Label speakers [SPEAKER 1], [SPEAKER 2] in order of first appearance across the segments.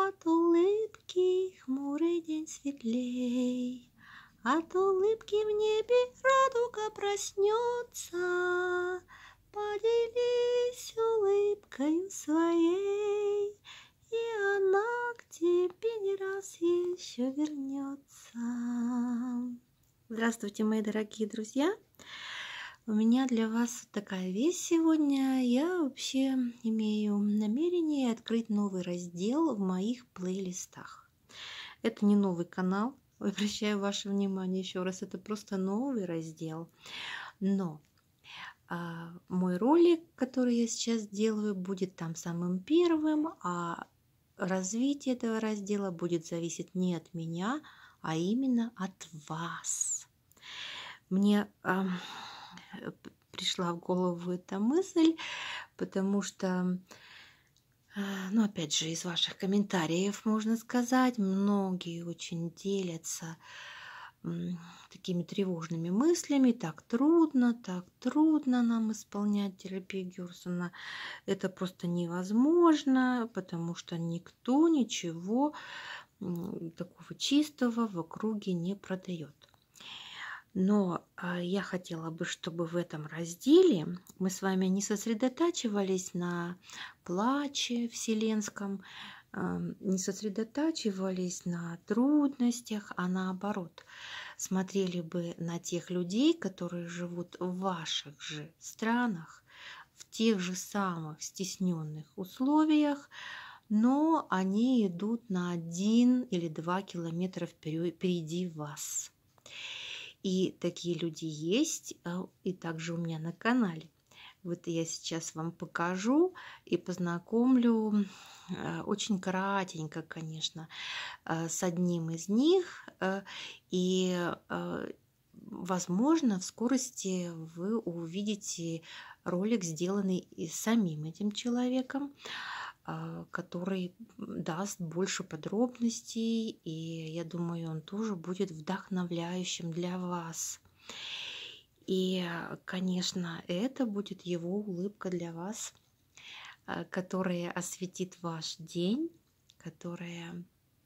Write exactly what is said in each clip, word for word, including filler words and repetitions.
[SPEAKER 1] от улыбки хмурый день светлей. От улыбки в небе радуга проснется. Поделись улыбкою своей, и она к тебе не раз еще вернется. Здравствуйте, мои дорогие друзья! У меня для вас такая весть сегодня. Я вообще имею намерение открыть новый раздел в моих плейлистах. Это не новый канал, обращаю ваше внимание еще раз, это просто новый раздел. Но а, мой ролик, который я сейчас делаю, будет там самым первым, а развитие этого раздела будет зависеть не от меня, а именно от вас. Мне а, пришла в голову эта мысль, потому что, ну, опять же, из ваших комментариев можно сказать, многие очень делятся такими тревожными мыслями. Так трудно, так трудно нам исполнять терапию Герцена. Это просто невозможно, потому что никто ничего такого чистого в округе не продает. Но я хотела бы, чтобы в этом разделе мы с вами не сосредотачивались на плаче вселенском, не сосредотачивались на трудностях, а наоборот, смотрели бы на тех людей, которые живут в ваших же странах, в тех же самых стесненных условиях, но они идут на один или два километра впереди вас. И такие люди есть, и также у меня на канале. Вот я сейчас вам покажу и познакомлю очень кратенько, конечно, с одним из них. И, возможно, в скорости вы увидите ролик, сделанный и самим этим человеком, который даст больше подробностей, и я думаю, он тоже будет вдохновляющим для вас. И, конечно, это будет его улыбка для вас, которая осветит ваш день, которая,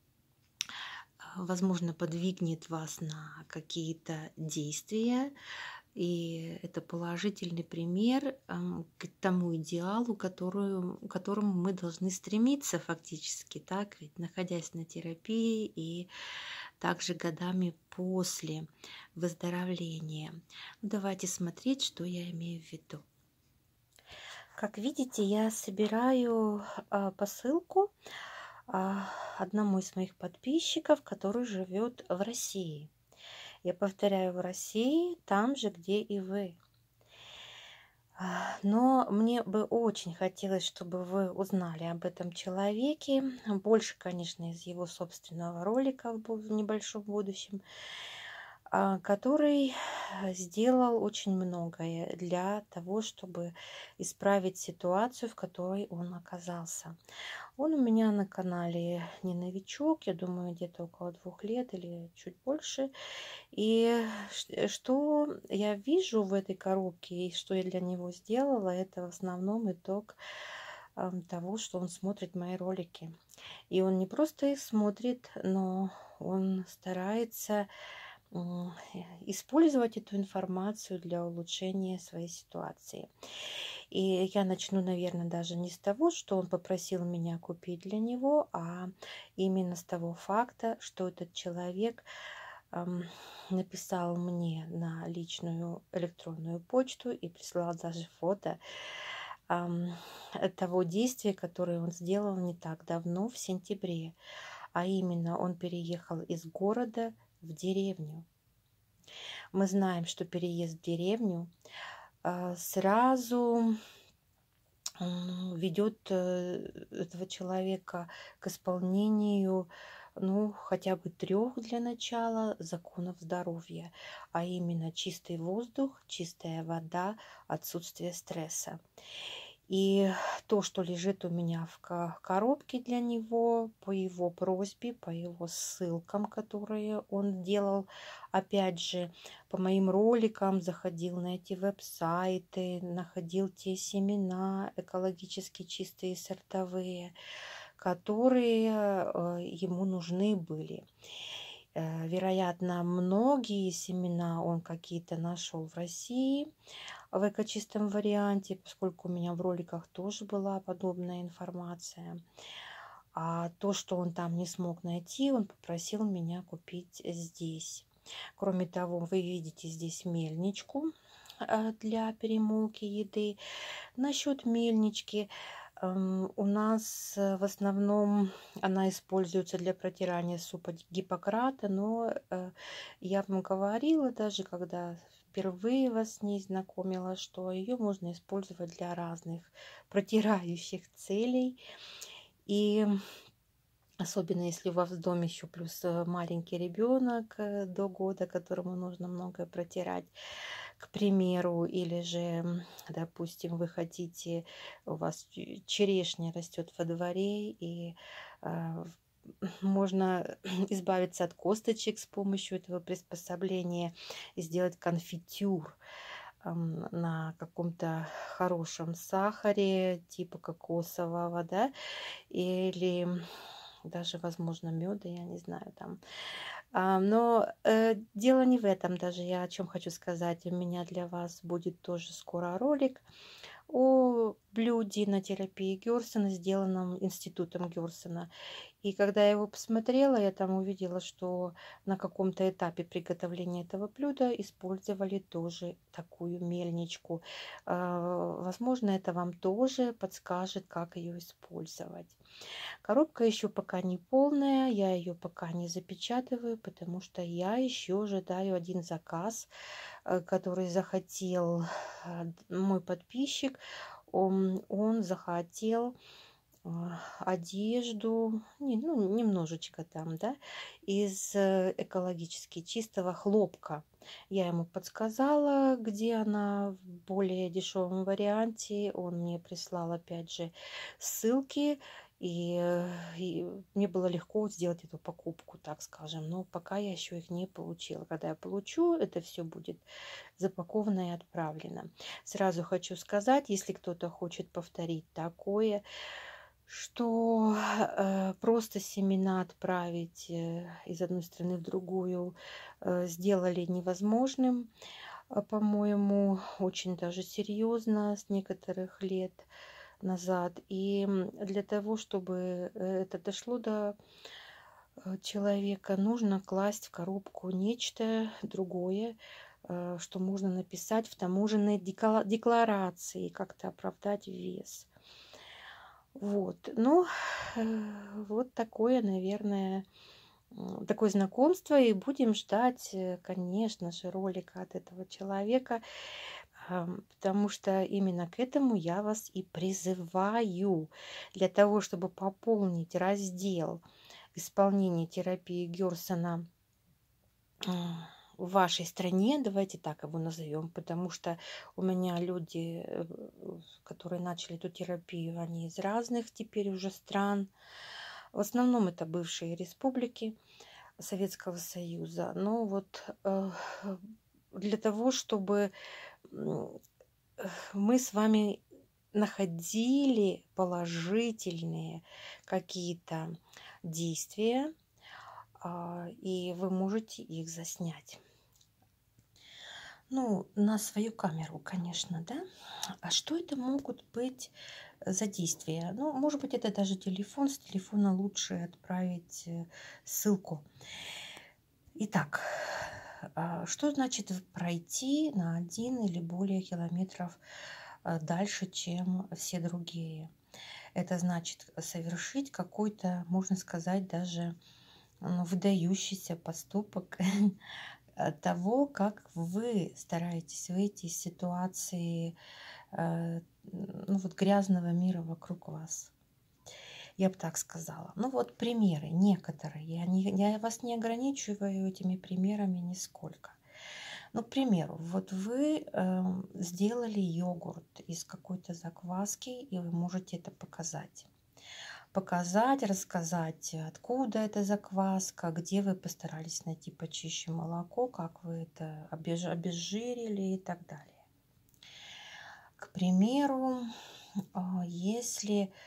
[SPEAKER 1] возможно, подвигнет вас на какие-то действия. И это положительный пример к тому идеалу, которую, к которому мы должны стремиться фактически, так? Ведь находясь на терапии и также годами после выздоровления. Давайте смотреть, что я имею в виду. Как видите, я собираю посылку одному из моих подписчиков, который живет в России. Я повторяю, в России, там же, где и вы. Но мне бы очень хотелось, чтобы вы узнали об этом человеке. Больше, конечно, из его собственного ролика в небольшом будущем, который сделал очень многое для того, чтобы исправить ситуацию, в которой он оказался. Он у меня на канале не новичок, я думаю, где-то около двух лет или чуть больше. И что я вижу в этой коробке и что я для него сделала, это в основном итог того, что он смотрит мои ролики. И он не просто их смотрит, но он старается использовать эту информацию для улучшения своей ситуации. И я начну, наверное, даже не с того, что он попросил меня купить для него, а именно с того факта, что этот человек эм, написал мне на личную электронную почту и прислал даже фото эм, того действия, которое он сделал не так давно, в сентябре. А именно, он переехал из города в деревню. Мы знаем, что переезд в деревню э, сразу ведет этого человека к исполнению, ну, хотя бы трех для начала законов здоровья, а именно чистый воздух, чистая вода, отсутствие стресса. И то, что лежит у меня в коробке для него, по его просьбе, по его ссылкам, которые он делал, опять же, по моим роликам, заходил на эти веб-сайты, находил те семена экологически чистые, сортовые, которые ему нужны были. Вероятно, многие семена он какие-то нашел в России в экочистом варианте, поскольку у меня в роликах тоже была подобная информация. А то, что он там не смог найти, он попросил меня купить здесь. Кроме того, вы видите здесь мельничку для перемолки еды. Насчет мельнички, у нас в основном она используется для протирания супа Гиппократа, но я вам говорила, даже когда впервые вас с ней знакомила, что ее можно использовать для разных протирающих целей. И особенно если у вас в доме еще плюс маленький ребенок до года, которому нужно многое протирать, к примеру, или же, допустим, вы хотите, у вас черешня растет во дворе, и э, можно избавиться от косточек с помощью этого приспособления и сделать конфитюр э, на каком-то хорошем сахаре, типа кокосового, да, или даже, возможно, меда, я не знаю, там. А, но э, дело не в этом даже, я о чем хочу сказать. У меня для вас будет тоже скоро ролик о блюде на терапии Герсона, сделанном институтом Герсона. И когда я его посмотрела, я там увидела, что на каком-то этапе приготовления этого блюда использовали тоже такую мельничку. Возможно, это вам тоже подскажет, как ее использовать. Коробка еще пока не полная, я ее пока не запечатываю, потому что я еще ожидаю один заказ, который захотел мой подписчик. Он, он захотел одежду, не, ну, немножечко там, да, из экологически чистого хлопка. Я ему подсказала, где она в более дешевом варианте. Он мне прислал, опять же, ссылки, и, и мне было легко сделать эту покупку, так скажем. Но пока я еще их не получила. Когда я получу, это все будет запаковано и отправлено. Сразу хочу сказать, если кто-то хочет повторить такое, что э, просто семена отправить э, из одной страны в другую э, сделали невозможным, э, по-моему, очень даже серьезно с некоторых лет назад. И для того, чтобы это дошло до человека, нужно класть в коробку нечто другое, э, что можно написать в таможенной декларации, как-то оправдать вес. Вот, ну, вот такое, наверное, такое знакомство. И будем ждать, конечно же, ролика от этого человека, потому что именно к этому я вас и призываю. Для того, чтобы пополнить раздел исполнения терапии Герсона в вашей стране, давайте так его назовем, потому что у меня люди, которые начали эту терапию, они из разных теперь уже стран. В основном это бывшие республики Советского Союза. Но вот э, для того, чтобы мы с вами находили положительные какие-то действия, и вы можете их заснять. Ну, на свою камеру, конечно, да? А что это могут быть за действия? Ну, может быть, это даже телефон. С телефона лучше отправить ссылку. Итак, что значит пройти на один или более километров дальше, чем все другие? Это значит совершить какой-то, можно сказать, даже ну, выдающийся поступок того, как вы стараетесь выйти из ситуации э, ну, вот грязного мира вокруг вас. Я бы так сказала. Ну вот примеры некоторые. Я, не, я вас не ограничиваю этими примерами нисколько. Ну, к примеру, вот вы э, сделали йогурт из какой-то закваски, и вы можете это показать. Показать, рассказать, откуда эта закваска, где вы постарались найти почище молоко, как вы это обезжирили и так далее. К примеру, если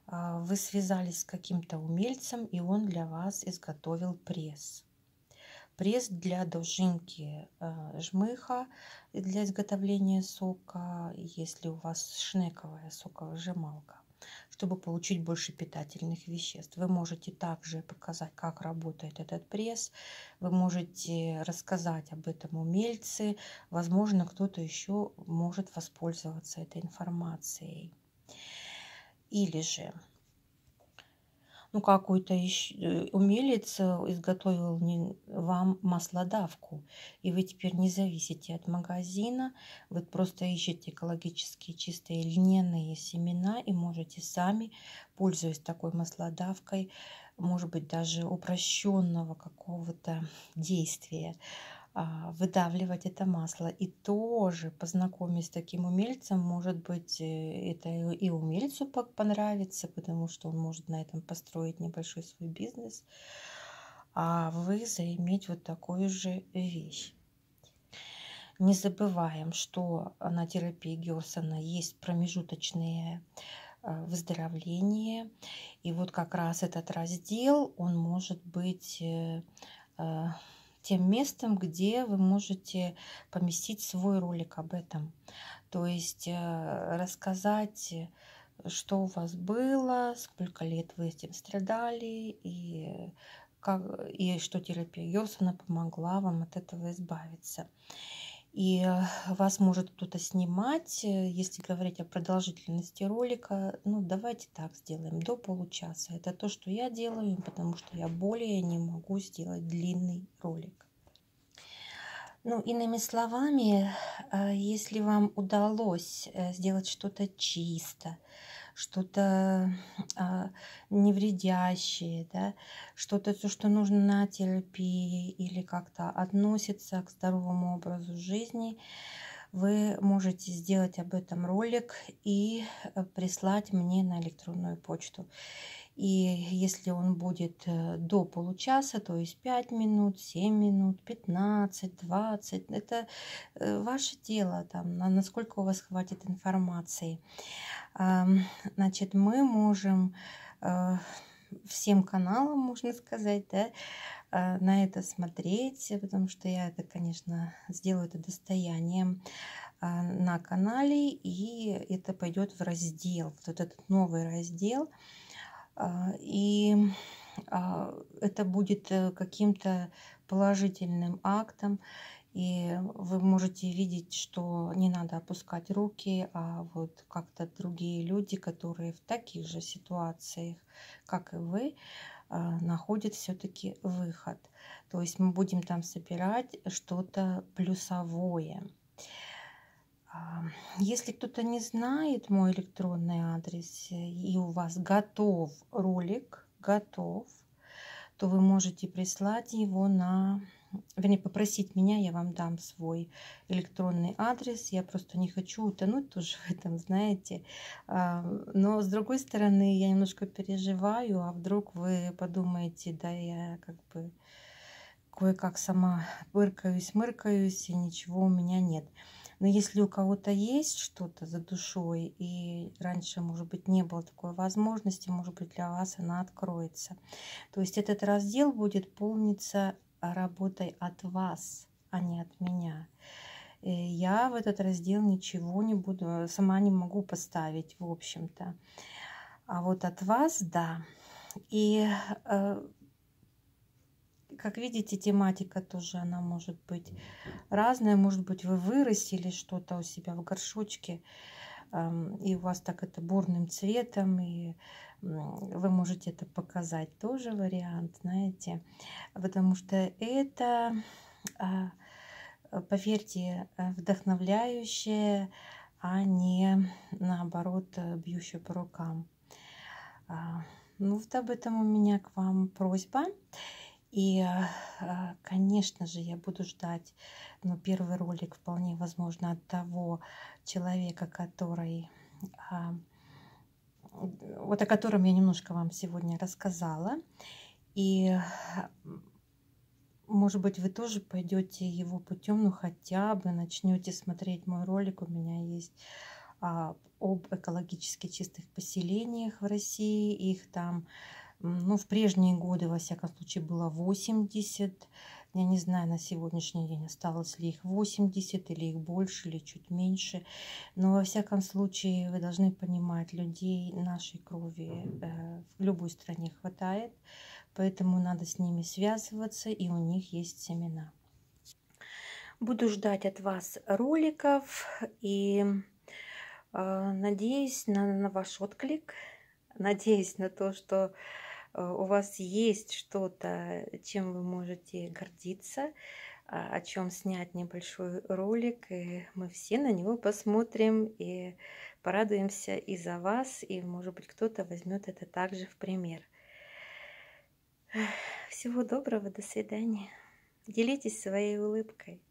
[SPEAKER 1] а, вы связались с каким-то умельцем, и он для вас изготовил пресс. Пресс для дожинки э, жмыха и для изготовления сока, если у вас шнековая соковыжималка, чтобы получить больше питательных веществ. Вы можете также показать, как работает этот пресс. Вы можете рассказать об этом умельце. Возможно, кто-то еще может воспользоваться этой информацией. Или же ну, какой-то умелец изготовил вам маслодавку, и вы теперь не зависите от магазина, вы просто ищете экологически чистые льняные семена и можете сами, пользуясь такой маслодавкой, может быть, даже упрощенного какого-то действия, выдавливать это масло. И тоже, познакомясь с таким умельцем, может быть, это и умельцу понравится, потому что он может на этом построить небольшой свой бизнес, а вы заиметь вот такую же вещь. Не забываем, что на терапии Герсона есть промежуточные выздоровления. И вот как раз этот раздел, он может быть тем местом, где вы можете поместить свой ролик об этом. То есть рассказать, что у вас было, сколько лет вы этим страдали, и, как, и что терапия Герсона помогла вам от этого избавиться. И вас может кто-то снимать, если говорить о продолжительности ролика. Ну, давайте так сделаем, до получаса. Это то, что я делаю, потому что я более не могу сделать длинный ролик. Ну, иными словами, если вам удалось сделать что-то чисто, что-то а, невредящее, да, что-то, то, что нужно на терапии или как-то относится к здоровому образу жизни, вы можете сделать об этом ролик и прислать мне на электронную почту. И если он будет до получаса, то есть пять минут, семь минут, пятнадцать, двадцать, это ваше дело, там, насколько у вас хватит информации. Значит, мы можем всем каналам, можно сказать, да, на это смотреть, потому что я это, конечно, сделаю это достоянием на канале, и это пойдет в раздел, вот этот новый раздел. И это будет каким-то положительным актом, и вы можете видеть, что не надо опускать руки, а вот как-то другие люди, которые в таких же ситуациях, как и вы, находят все-таки выход. То есть мы будем там собирать что-то плюсовое. Если кто-то не знает мой электронный адрес и у вас готов ролик, готов, то вы можете прислать его на... Вернее, попросить меня, я вам дам свой электронный адрес. Я просто не хочу утонуть тоже в этом, знаете. Но, с другой стороны, я немножко переживаю, а вдруг вы подумаете, да, я как бы кое-как сама пыркаюсь-мыркаюсь, и ничего у меня нет. Но если у кого-то есть что-то за душой, и раньше, может быть, не было такой возможности, может быть, для вас она откроется. То есть этот раздел будет полниться работой от вас, а не от меня. И я в этот раздел ничего не буду, сама не могу поставить, в общем-то. А вот от вас, да. И... Как видите, тематика тоже, она может быть разная. Может быть, вы вырастили что-то у себя в горшочке, и у вас так это бурным цветом, и вы можете это показать. Тоже вариант, знаете. Потому что это, поверьте, вдохновляющее, а не, наоборот, бьющее по рукам. Ну, вот об этом у меня к вам просьба. И, конечно же, я буду ждать, но первый ролик вполне возможно от того человека, который, вот о котором я немножко вам сегодня рассказала. И, может быть, вы тоже пойдете его путем, ну хотя бы начнете смотреть мой ролик. У меня есть а, об экологически чистых поселениях в России. Их там, ну, в прежние годы, во всяком случае, было восемьдесят. Я не знаю, на сегодняшний день осталось ли их восемьдесят, или их больше, или чуть меньше. Но, во всяком случае, вы должны понимать, людей нашей крови э, в любой стране хватает. Поэтому надо с ними связываться, и у них есть семена. Буду ждать от вас роликов и э, надеюсь на, на ваш отклик. Надеюсь на то, что у вас есть что-то, чем вы можете гордиться, о чем снять небольшой ролик, и мы все на него посмотрим и порадуемся и за вас, и, может быть, кто-то возьмет это также в пример. Всего доброго, до свидания. Делитесь своей улыбкой.